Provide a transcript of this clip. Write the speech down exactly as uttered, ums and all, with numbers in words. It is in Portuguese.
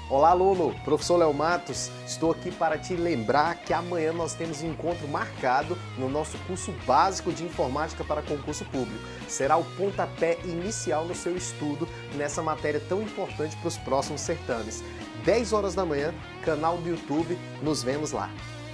Olá, aluno! Professor Léo Matos, estou aqui para te lembrar que amanhã nós temos um encontro marcado no nosso curso básico de informática para concurso público. Será o pontapé inicial no seu estudo nessa matéria tão importante para os próximos certames. dez horas da manhã, canal do YouTube, nos vemos lá.